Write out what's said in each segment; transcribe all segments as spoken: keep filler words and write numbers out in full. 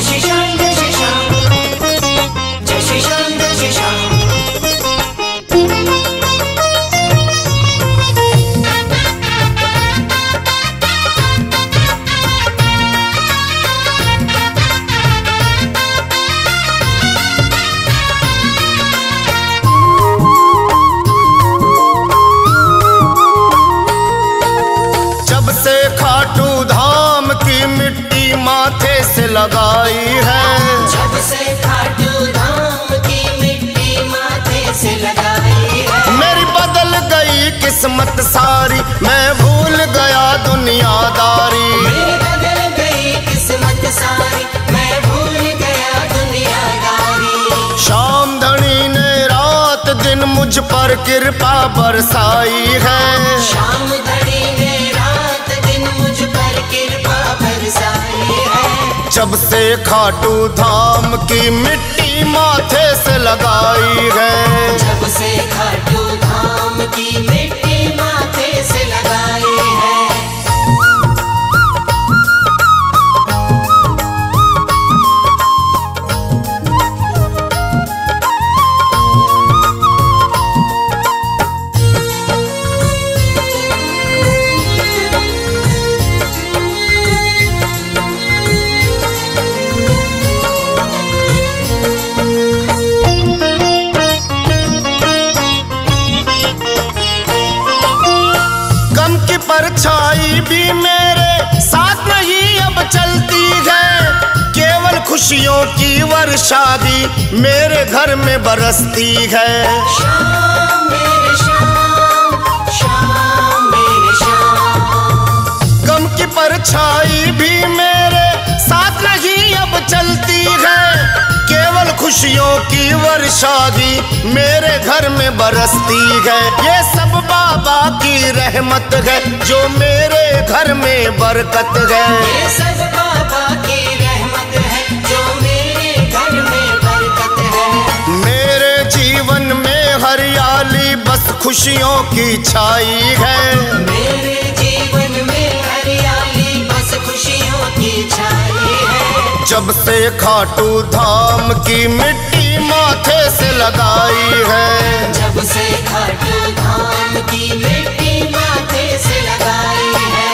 श्री श्याम जय श्री श्याम जय श्री श्याम जय श्री श्याम। खाटू धाम की मिट्टी माथे से लगाई है, जब से खाटू धाम की मिट्टी माथे से लगाई है। मेरी बदल गई किस्मत सारी, मैं भूल गया दुनियादारी। मेरी बदल गई किस्मत सारी, मैं भूल गया दुनियादारी। श्याम धनी ने रात दिन मुझ पर कृपा बरसाई है, श्याम धनी ने जब से खाटू धाम की मिट्टी माथे से लगाई है, जब से खाटू धाम की मिट्टी माथे से लगाई है। परछाई भी मेरे साथ नहीं अब चलती है, केवल खुशियों की वर्षा भी मेरे घर में बरसती है। श्याम मेरे श्याम, श्याम मेरे श्याम। गम की परछाई भी मेरे साथ नहीं अब चलती है, केवल खुशियों की वर्षा भी मेरे घर में बरसती है। ये सब बाबा की रहमत है जो मेरे घर में बरकत है। ये सब बाबा की रहमत है जो मेरे घर में बरकत है। मेरे जीवन में हरियाली बस खुशियों की छाई है, मेरे जीवन में हरियाली बस खुशियों की छाई है। जब से खाटू धाम की मिट्टी माथे से लगाई है, जब से खाटू धाम की मिट्टी माथे से लगाई है।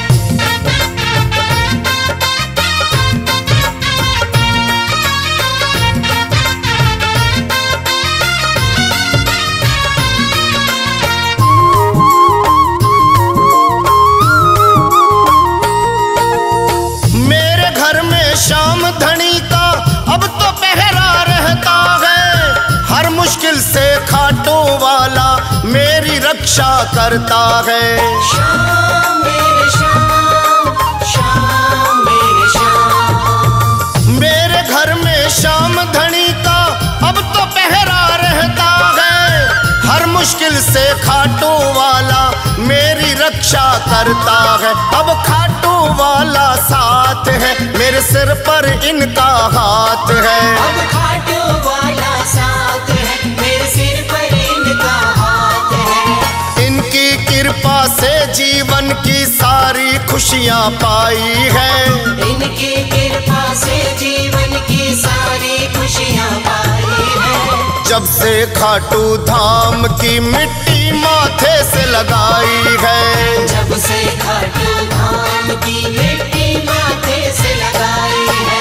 मेरे घर में श्याम धनी का अब तो पहरा रहता है, हर मुश्किल से खाटू वाला मेरी रक्षा करता है। श्याम मेरे श्याम, श्याम मेरे श्याम। मेरे घर में श्याम धनी का अब तो पहरा रहता है, हर मुश्किल से खाटू वाला मेरी रक्षा करता है। अब खाटू वाला साथ है, मेरे सिर पर इनका हाथ है। अब खाटू वाला साथ है, मेरे सिर पर इनका हाथ है। इनकी कृपा से जीवन की सारी खुशियाँ पाई है, इनकी कृपा से जीवन की सारी खुशियाँ पाई है। जब से खाटू धाम की मिट्टी माथे से लगाई है, जब से खाटू धाम की मिट्टी माथे से लगाई है।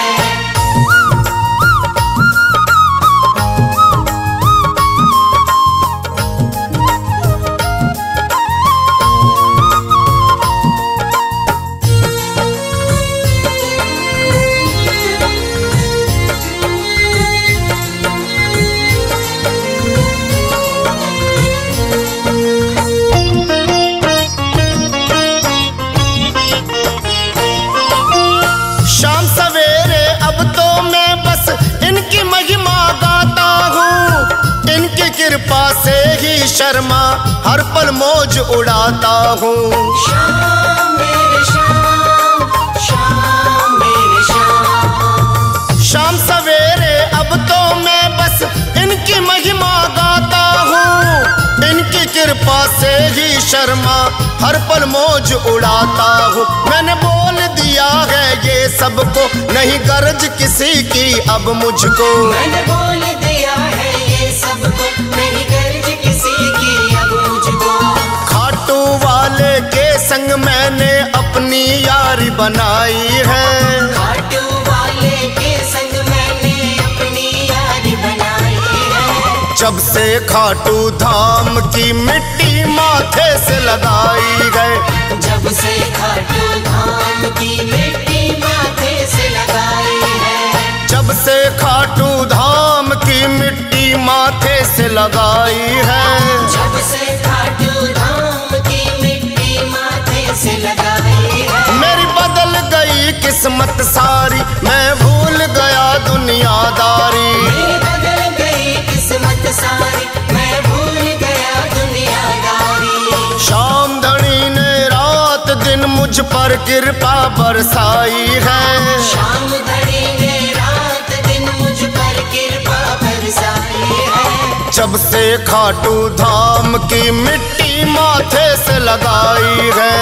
कृपा से ही शर्मा हर पल मौज उड़ाता हूँ। श्याम मेरे श्याम, श्याम मेरे श्याम। शाम सवेरे अब तो मैं बस इनकी महिमा गाता हूँ, इनकी कृपा कृपा से ही शर्मा हर पल मौज उड़ाता हूँ। मैंने बोल दिया है ये सबको, नहीं गरज किसी की अब मुझको। मैंने बोल दिया है ये सबको, नहीं गरज किसी की अब मुझको। खाटू वाले के संग मैंने अपनी यारी बनाई है। खाटू वाले के संग मैंने अपनी यारी बनाई है। जब से खाटू धाम की मिट्टी माथे से लगाई है। जब से खाटू धाम की मिट्टी माथे से लगाई है। जब से खाटू धाम की मिट्टी माथे से लगाई है। जब से खाटू धाम की मिट्टी माथे से लगाई है। मेरी बदल गई किस्मत सारी, मैं भूल गया दुनियादारी। मेरी बदल गई किस्मत सारी, मैं भूल गया दुनियादारी। शाम धनी ने रात दिन मुझ पर कृपा बरसाई है। शाम धनी ने रात दिन मुझ पर कृपा बरसाई है। जब से खाटू धाम की मिट्टी माथे से लगाई है।